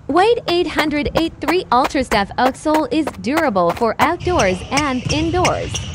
Weight 883 Ultra Stuff outsole is durable for outdoors and indoors.